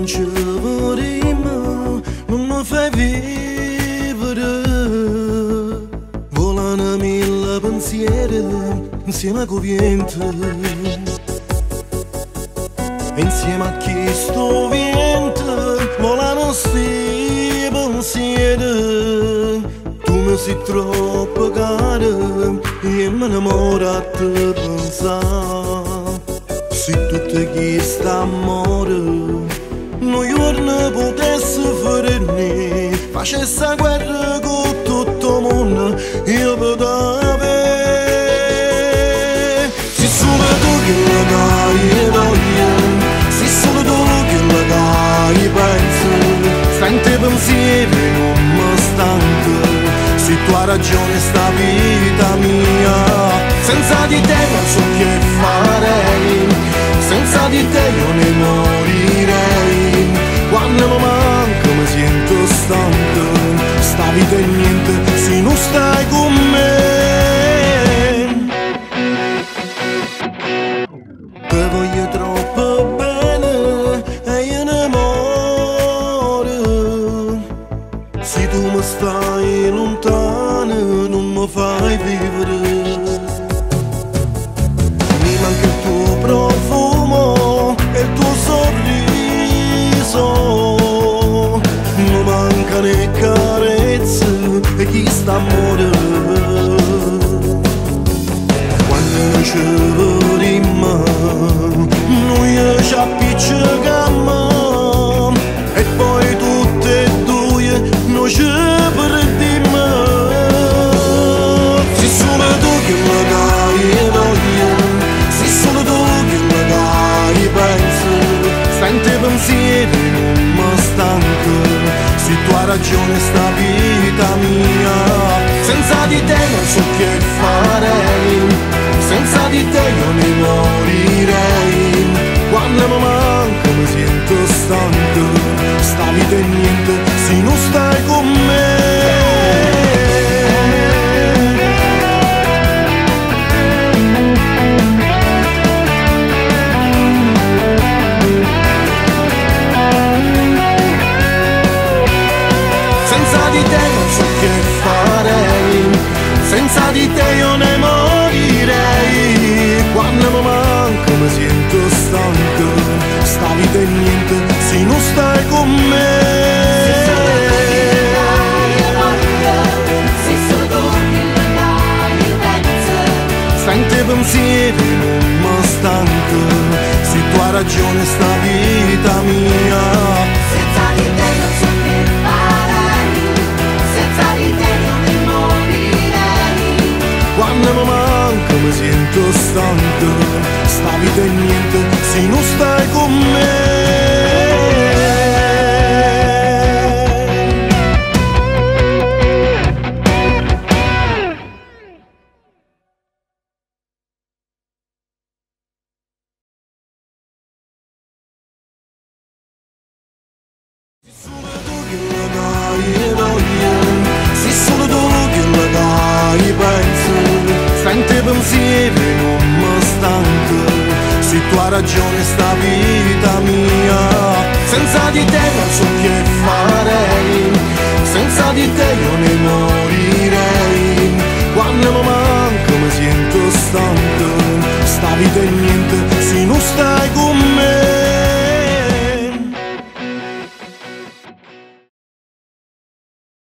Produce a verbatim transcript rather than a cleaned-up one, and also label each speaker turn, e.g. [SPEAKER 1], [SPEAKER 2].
[SPEAKER 1] non ci vorremmo, non mi fai vivere. Volano mille pensieri insieme con vento, insieme a chi sto vento volano sti pensieri. Tu mi sei troppo cara e mi innamoro a te pensare. Se tutte queste amore noi giorni potesse ferire, facesse guerra con tutto il mondo, io potevo. Se solo tu che la dai voglia, se solo tu che la dai pensi, stanti pensieri non mi stanco. Se tu hai ragione sta vita mia, senza di te non so che farei, senza di te io ne morirei. Quando mi manco mi sento stanco, sta vita è niente se non stai con me. Te voglio troppo bene e io ne muoro. Se tu mi stai lontano non mi fai vivere. Mi manca il tuo profumo e il tuo sorriso, non manca né carezze e chi sta a morire. Quando ci vedemmo noi ci appiccicammo e poi tutte e due noi ci perdemmo. Se solo tu che mi dai voglia, se solo tu che mi dai pensi, stanti pensieri non mi stanco. Se tu hai ragione sta vita mia, senza di te non so che farei, senza di te io ne morirei. Quando mi manco mi sento stanco, sta vita è niente se non stai con me. Senza di te non so che farei, senza di te io ne morirei. Quando mi manco mi sento stanco, sta vita è niente se non stai con me.
[SPEAKER 2] Se solo tu che la dai pensi,
[SPEAKER 1] Stanti pensieri non mi stanco, se tu hai ragione sta vita mia.
[SPEAKER 2] senza di te non so che farei, senza di te io ne morirei.
[SPEAKER 1] Quando mi manco mi sento stanco, sta vita è niente se non stai con me. Se solo tu che la dai pensi, stanti pensieri non mi stanco. Se tu hai ragione sta vita mia, senza di te non so che farei, senza di te io ne morirei. Quando mi manco mi sento stanco, sta vita è niente se non stai con me.